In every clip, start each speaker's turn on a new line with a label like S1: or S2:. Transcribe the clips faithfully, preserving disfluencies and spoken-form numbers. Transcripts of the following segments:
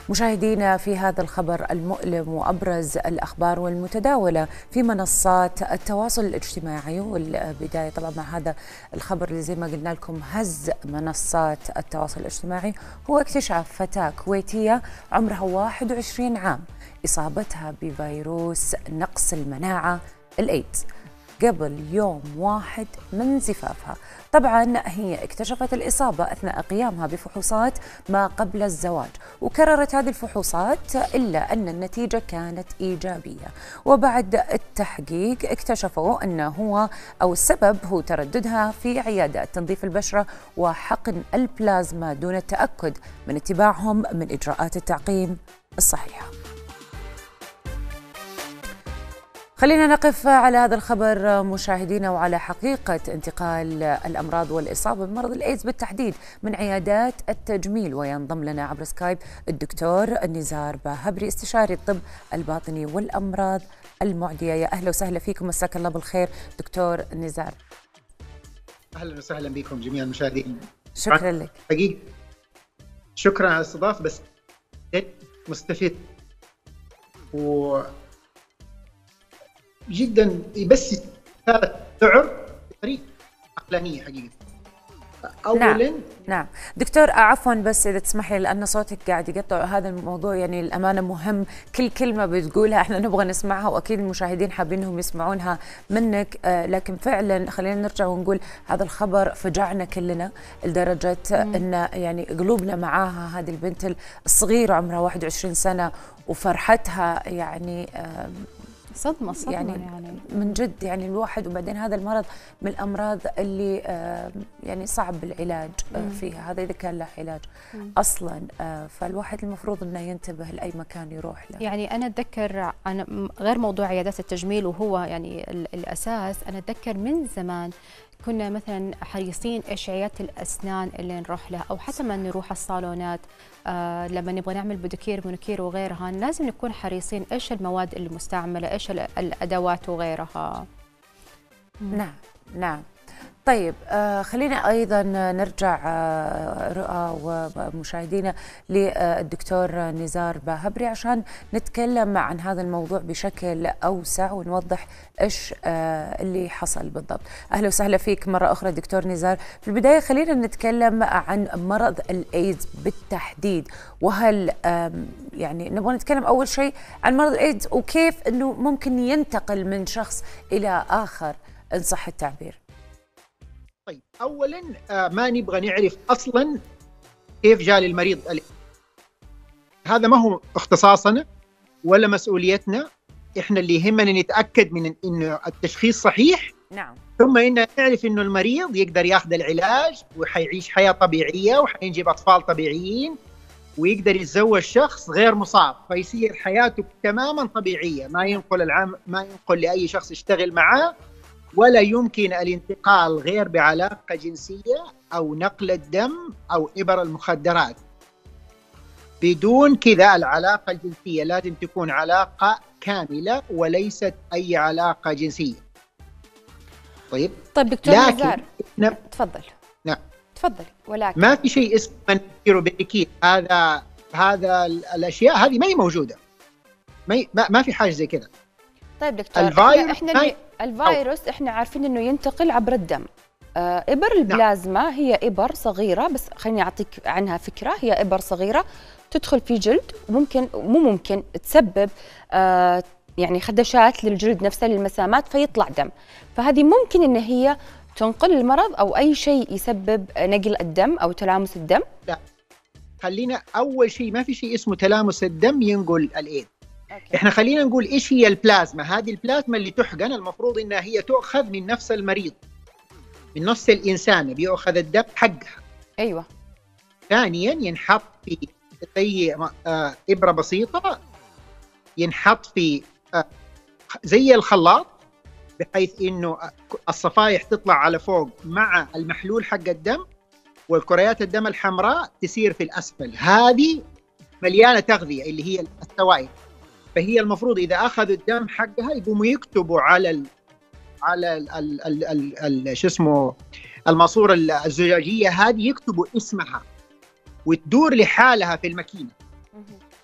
S1: مشاهدينا في هذا الخبر المؤلم وأبرز الأخبار والمتداولة في منصات التواصل الاجتماعي، والبداية طبعا مع هذا الخبر اللي زي ما قلنا لكم هز منصات التواصل الاجتماعي، هو اكتشاف فتاة كويتية عمرها واحد وعشرين عام إصابتها بفيروس نقص المناعة الإيدز قبل يوم واحد من زفافها. طبعا هي اكتشفت الإصابة أثناء قيامها بفحوصات ما قبل الزواج، وكررت هذه الفحوصات إلا أن النتيجة كانت إيجابية. وبعد التحقيق اكتشفوا أنه هو أو السبب هو ترددها في عيادات تنظيف البشرة وحقن البلازما دون التأكد من اتباعهم من إجراءات التعقيم الصحيحة. خلينا نقف على هذا الخبر مشاهدينا وعلى حقيقة انتقال الأمراض والإصابة بمرض الإيدز بالتحديد من عيادات التجميل. وينضم لنا عبر سكايب الدكتور نزار باهبري استشاري الطب الباطني والأمراض المعدية. يا أهلا وسهلا فيكم، مساك الله بالخير دكتور نزار.
S2: أهلا وسهلا بكم جميع المشاهدين.
S1: شكرا لك.
S2: حقيقة شكرا على الاستضافة، بس مستفيد و جدا بس تعر بطريقه عقلانيه حقيقه.
S1: اولا نعم, نعم. دكتور عفوا بس اذا تسمح لي لان صوتك قاعد يقطع، هذا الموضوع يعني الامانه مهم، كل كلمه بتقولها احنا نبغى نسمعها واكيد المشاهدين حابينهم يسمعونها منك، آه لكن فعلا خلينا نرجع ونقول هذا الخبر فجعنا كلنا لدرجه ان يعني قلوبنا معاها. هذه البنت الصغيره عمرها واحد وعشرين سنه وفرحتها يعني آه
S3: صدمة صدمة
S1: يعني, يعني من جد يعني الواحد، وبعدين هذا المرض من الأمراض اللي آه يعني صعب العلاج آه فيها، هذا إذا كان له علاج مم. أصلا آه فالواحد المفروض أنه ينتبه لأي مكان يروح له.
S3: يعني أنا أتذكر أنا غير موضوع عيادات التجميل وهو يعني الأساس، أنا أتذكر من زمان كنا مثلا حريصين ايش عيادة الاسنان اللي نروح لها، او حتى ما نروح الصالونات آه لما نبغى نعمل بوديكير مونيكير وغيرها، لازم نكون حريصين ايش المواد المستعمله، ايش الادوات وغيرها.
S1: نعم نعم. طيب آه خلينا أيضا نرجع آه رؤى ومشاهدينا للدكتور نزار باهبري عشان نتكلم عن هذا الموضوع بشكل أوسع ونوضح إيش آه اللي حصل بالضبط. أهلا وسهلا فيك مرة أخرى دكتور نزار. في البداية خلينا نتكلم عن مرض الإيدز بالتحديد، وهل آه يعني نبغى نتكلم أول شيء عن مرض الإيدز وكيف أنه ممكن ينتقل من شخص إلى آخر إن صح التعبير.
S2: طيب اولا آه ما نبغى نعرف اصلا كيف جاء للمريض. هذا ما هو اختصاصنا ولا مسؤوليتنا، احنا اللي يهمنا نتاكد من انه التشخيص صحيح.
S1: نعم.
S2: ثم ان نعرف انه المريض يقدر ياخذ العلاج وحيعيش حياه طبيعيه وحينجب اطفال طبيعيين ويقدر يتزوج شخص غير مصاب، فيصير حياته تماما طبيعيه، ما ينقل العام ما ينقل لاي شخص يشتغل معاه، ولا يمكن الانتقال غير بعلاقة جنسية أو نقل الدم أو إبر المخدرات. بدون كذا العلاقة الجنسية لازم تكون علاقة كاملة وليست أي علاقة جنسية. طيب
S3: طيب دكتور نزار
S2: نعم
S3: تفضل.
S2: نعم
S3: تفضل. ولكن
S2: ما في شيء اسمه منكير وبريكير، هذا هذا الأشياء هذه ما هي موجودة، ما ما في حاجة زي كذا.
S3: طيب دكتور احنا, إحنا اللي الفيروس احنا عارفين انه ينتقل عبر الدم. آه ابر البلازما نعم. هي ابر صغيره، بس خليني اعطيك عنها فكره، هي ابر صغيره تدخل في جلد وممكن مو ممكن تسبب آه يعني خدشات للجلد نفسه للمسامات فيطلع دم، فهذه ممكن ان هي تنقل المرض او اي شيء يسبب نقل الدم او تلامس الدم.
S2: لا خلينا اول شيء ما في شيء اسمه تلامس الدم ينقل الايد. أوكي. احنا خلينا نقول ايش هي البلازما. هذه البلازما اللي تحقن المفروض انها هي تؤخذ من نفس المريض، من نفس الانسان بيؤخذ الدم حقها.
S3: ايوه.
S2: ثانيا ينحط في زي آه ابره بسيطه، ينحط في آه زي الخلاط بحيث انه الصفائح تطلع على فوق مع المحلول حق الدم، والكريات الدم الحمراء تسير في الاسفل. هذه مليانه تغذيه اللي هي السوائل، فهي المفروض اذا اخذوا الدم حقها يقوموا يكتبوا على ال على ال ال ال ال ال شو اسمه الماسوره الزجاجيه هذه، يكتبوا اسمها وتدور لحالها في الماكينه.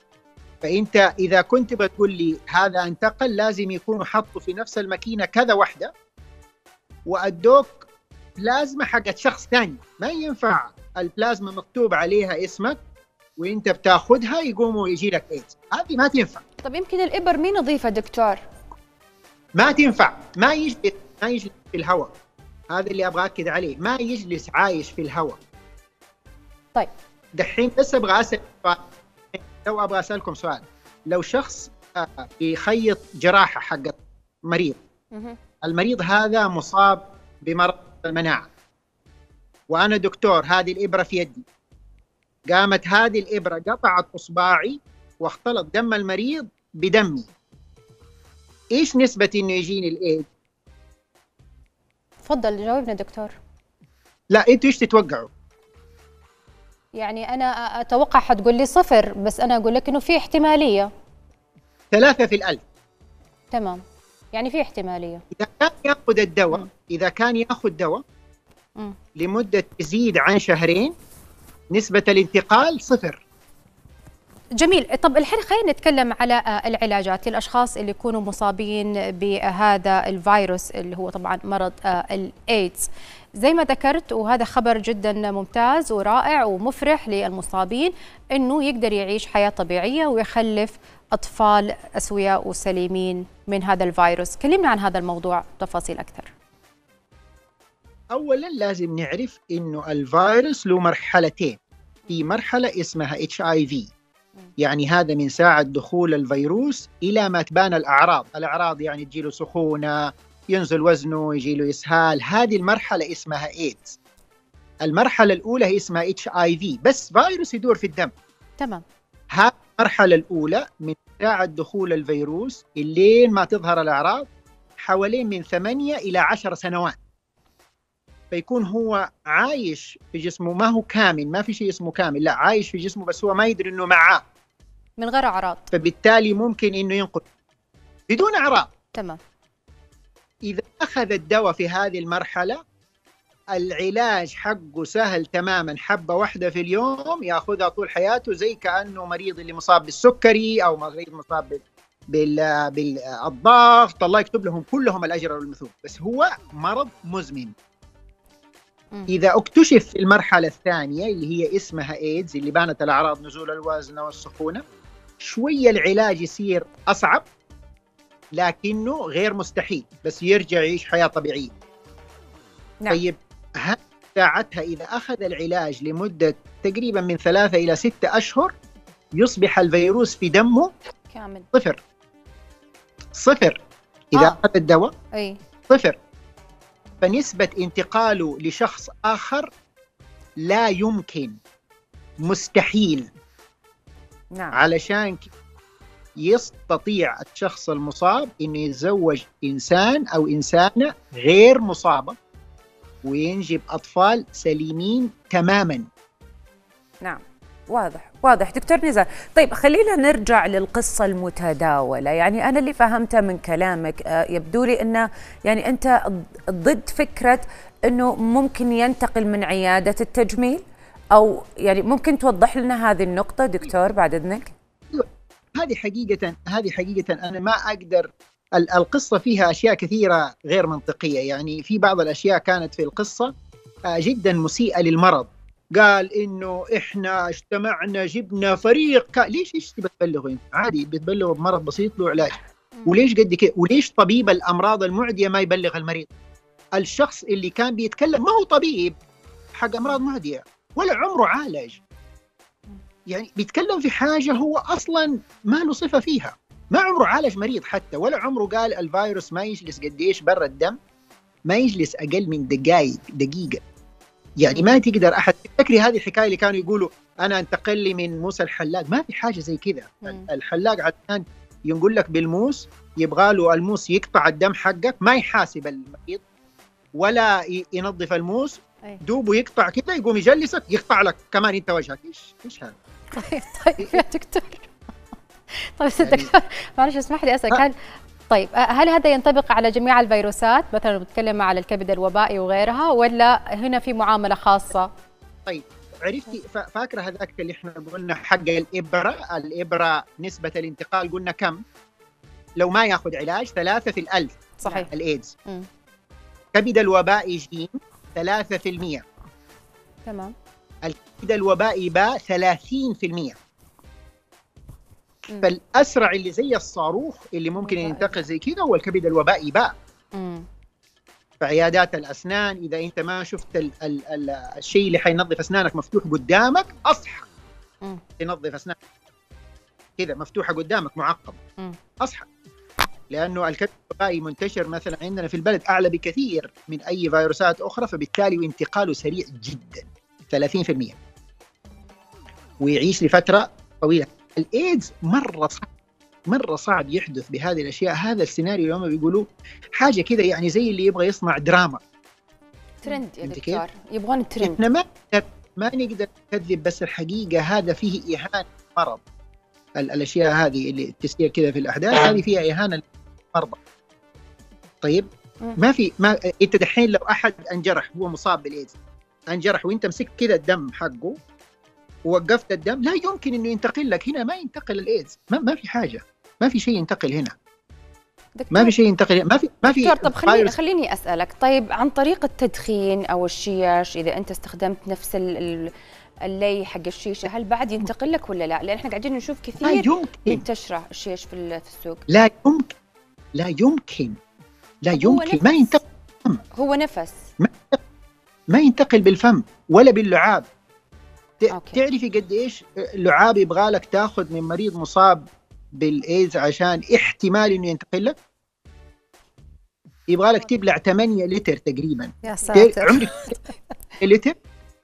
S2: فانت اذا كنت بتقول لي هذا انتقل لازم يكونوا حطوا في نفس الماكينه كذا وحده وادوك بلازما حقت شخص ثاني. ما ينفع البلازما مكتوب عليها اسمك وانت بتاخذها يقوموا يجي لك ايدز، هذه ما تنفع.
S3: طب يمكن الابر مين نظيفه دكتور؟
S2: ما تنفع، ما يجلس ما يجلس في الهواء، هذا اللي ابغى اكد عليه، ما يجلس عايش في الهواء.
S3: طيب
S2: دحين بس ابغى اسال سؤال، لو ابغى اسالكم سؤال، لو شخص يخيط جراحه حقت مريض، المريض هذا مصاب بمرض المناعه وانا دكتور، هذه الابره في يدي، قامت هذه الابره قطعت اصبعي واختلط دم المريض بدمي، ايش نسبه انه يجيني الايدز؟
S3: تفضل جاوبنا دكتور.
S2: لا انتوا ايش تتوقعوا؟
S3: يعني انا اتوقع حتقول لي صفر، بس انا اقول لك انه في احتماليه
S2: ثلاثة في الألف.
S3: تمام، يعني في احتماليه.
S2: اذا كان ياخذ الدواء، اذا كان ياخذ دواء لمده تزيد عن شهرين نسبه الانتقال صفر.
S3: جميل. طب الحين خلينا نتكلم على العلاجات للاشخاص اللي يكونوا مصابين بهذا الفيروس اللي هو طبعا مرض الايدز. زي ما ذكرت، وهذا خبر جدا ممتاز ورائع ومفرح للمصابين، انه يقدر يعيش حياه طبيعيه ويخلف اطفال اسوياء وسليمين من هذا الفيروس. كلمنا عن هذا الموضوع تفاصيل اكثر.
S2: اولا لازم نعرف انه الفيروس له مرحلتين، في مرحله اسمها اتش اي في، يعني هذا من ساعة دخول الفيروس إلى ما تبان الأعراض. الأعراض يعني تجيله سخونة، ينزل وزنه، يجيله إسهال، هذه المرحلة اسمها إيدز. المرحلة الأولى هي اسمها اتش اي في، بس فيروس يدور في الدم.
S3: تمام.
S2: هذه المرحلة الأولى من ساعة دخول الفيروس اللين ما تظهر الأعراض حوالين من ثمانية إلى عشر سنوات. فيكون هو عايش في جسمه، ما هو كامل، ما في شيء اسمه كامل، لا عايش في جسمه بس هو ما يدري انه معاه
S3: من غير اعراض،
S2: فبالتالي ممكن انه ينقل بدون اعراض.
S3: تمام.
S2: اذا اخذ الدواء في هذه المرحله العلاج حقه سهل تماما، حبه واحده في اليوم ياخذها طول حياته، زي كانه مريض اللي مصاب بالسكري او مريض مصاب بال بالضغط، الله يكتب لهم كلهم الاجر والمثوب، بس هو مرض مزمن. إذا اكتشف في المرحلة الثانية اللي هي اسمها إيدز، اللي بانت الأعراض نزول الوزن والسخونة، شوية العلاج يصير أصعب لكنه غير مستحيل، بس يرجع يعيش حياة طبيعية. نعم. طيب ساعتها إذا أخذ العلاج لمدة تقريبا من ثلاثة إلى ستة أشهر يصبح الفيروس في دمه
S3: كامل
S2: صفر صفر. إذا آه. أخذ الدواء
S3: أي.
S2: صفر، فنسبة انتقاله لشخص آخر لا يمكن، مستحيل.
S1: نعم.
S2: علشان يستطيع الشخص المصاب إنه يتزوج إنسان أو إنسانة غير مصابة وينجب أطفال سليمين تماما.
S1: نعم، واضح واضح دكتور نزار. طيب خلينا نرجع للقصة المتداولة. يعني أنا اللي فهمته من كلامك يبدو لي أنه يعني أنت ضد فكرة أنه ممكن ينتقل من عيادة التجميل، أو يعني ممكن توضح لنا هذه النقطة دكتور بعد إذنك؟
S2: هذه حقيقة هذه حقيقة أنا ما أقدر، القصة فيها أشياء كثيرة غير منطقية. يعني في بعض الأشياء كانت في القصة جدا مسيئة للمرض. قال إنه إحنا اجتمعنا جبنا فريق ك... ليش إيش تبى تبلغوا؟ عادي بتبلغوا بمرض بسيط له علاج. وليش قد كده؟ وليش طبيب الأمراض المعدية ما يبلغ المريض؟ الشخص اللي كان بيتكلم ما هو طبيب حق أمراض معدية ولا عمره عالج، يعني بيتكلم في حاجة هو أصلا ما له صفة فيها، ما عمره عالج مريض حتى، ولا عمره قال الفيروس ما يجلس قديش برا الدم، ما يجلس أقل من دقائق دقيقة. يعني ما تقدر أحد. تفكري هذه الحكاية اللي كانوا يقولوا أنا انتقل لي من موس الحلاق، ما في حاجة زي كذا. الحلاق عشان يقول لك بالموس يبغى له الموس يقطع الدم حقك، ما يحاسب المريض ولا ينظف الموس، دوبه يقطع كذا يقوم يجلسك يقطع لك كمان انت وجهك. ايش ايش هذا؟
S3: طيب طيب يا دكتور، طيب يعني دكتور معلش اسمح لي اسالك، هل طيب هل هذا ينطبق على جميع الفيروسات مثلا بنتكلم على الكبد الوبائي وغيرها، ولا هنا في معامله خاصه؟
S2: طيب عرفتي فاكره هذاك اللي احنا قلنا حق الابره الابره نسبه الانتقال قلنا كم؟ لو ما ياخذ علاج ثلاثة في الألف.
S3: صحيح.
S2: الايدز. كبد الوبائي جيم ثلاثة في المئة.
S3: تمام.
S2: الكبد الوبائي باء ثلاثين في المئة. فالاسرع اللي زي الصاروخ اللي ممكن ينتقل زي كذا هو الكبد الوبائي باء.
S3: مم.
S2: فعيادات الاسنان اذا انت ما شفت ال ال ال الشيء اللي حينظف اسنانك مفتوح قدامك اصحى.
S3: مم.
S2: تنظف اسنانك كذا مفتوحه قدامك معقم.
S3: مم.
S2: اصحى، لانه الكبد الوبائي منتشر مثلا عندنا في البلد اعلى بكثير من اي فيروسات اخرى، فبالتالي انتقاله سريع جدا ثلاثين في المئة ويعيش لفتره طويله. الايدز مره صعب مره صعب يحدث بهذه الاشياء. هذا السيناريو يوم بيقولوا حاجه كذا يعني زي اللي يبغى يصنع دراما
S3: ترند يا دكتور، يبغون الترند.
S2: احنا ما ما نقدر نكذب، بس الحقيقه هذا فيه اهانه مرض. الاشياء هذه اللي تصير كذا في الاحداث هذه فيها اهانه للمرضى. طيب ما في ما انت دحين لو احد انجرح هو مصاب بالايدز انجرح وانت مسكت كذا الدم حقه ووقفت الدم، لا يمكن انه ينتقل لك. هنا ما ينتقل الايدز، ما, ما في حاجه، ما في شيء ينتقل هنا. ما في شيء ينتقل، ما في ما في
S3: دكتور. طب خليني خليني اسالك، طيب عن طريق التدخين او الشياش اذا انت استخدمت نفس اللي حق الشيشه هل بعد ينتقل لك ولا لا؟ لان احنا قاعدين نشوف كثير منتشره الشيش في السوق.
S2: لا يمكن لا يمكن لا يمكن ما ينتقل.
S3: هو نفس
S2: ما, ما ينتقل بالفم ولا باللعاب. تعرفي قد ايش لعاب يبغى لك تاخذ من مريض مصاب بالايدز عشان احتمال انه ينتقل لك؟ يبغى لك تبلع ثمانية لتر تقريبا.
S1: يا ساتر.
S2: عمرك لتر؟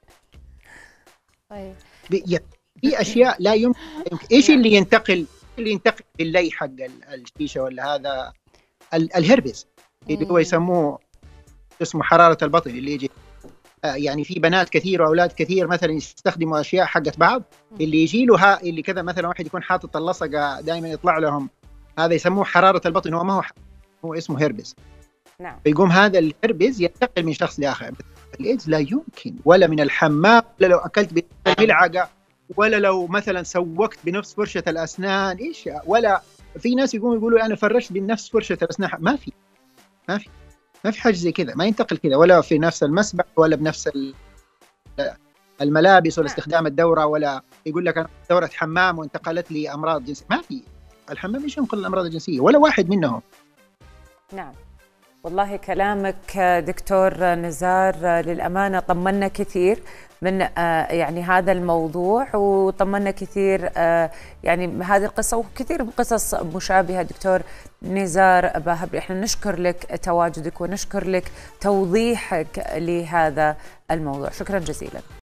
S3: طيب
S2: في اشياء لا يمكن. ايش اللي ينتقل اللي ينتقل باللي حق الشيشه ولا هذا الهربس اللي هو يسموه اسمه حراره البطن اللي يجي يعني في بنات كثير واولاد كثير مثلا يستخدموا اشياء حقت بعض اللي يجي له ها اللي كذا مثلا واحد يكون حاطط اللصقه دائما يطلع لهم هذا يسموه حراره البطن. هو ما هو هو اسمه هربس.
S3: نعم.
S2: فيقوم هذا الهربس ينتقل من شخص لاخر. الايدز لا يمكن، ولا من الحمام، ولا لو اكلت بالملعقه، ولا لو مثلا سوقت بنفس فرشه الاسنان ايش، ولا في ناس يقوموا يقولوا انا فرشت بنفس فرشه الاسنان. ما في ما في ما في حاجه زي كذا، ما ينتقل كذا، ولا في نفس المسبح ولا بنفس الملابس ولا استخدام الدوره، ولا يقول لك انا دوره حمام وانتقلت لي امراض جنسيه. ما في. الحمام ايش ينقل الامراض الجنسيه ولا واحد منهم.
S1: نعم والله كلامك دكتور نزار للأمانة طمنا كثير من يعني هذا الموضوع، وطمنا كثير يعني هذه القصة وكثير من قصص مشابهة. دكتور نزار باهبري، احنا نشكر لك تواجدك ونشكر لك توضيحك لهذا الموضوع، شكرا جزيلا.